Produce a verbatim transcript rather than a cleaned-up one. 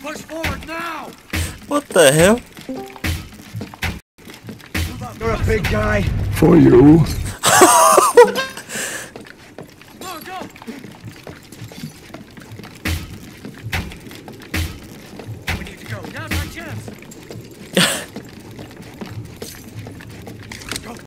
Push forward now! What the hell? You're a big guy. For you.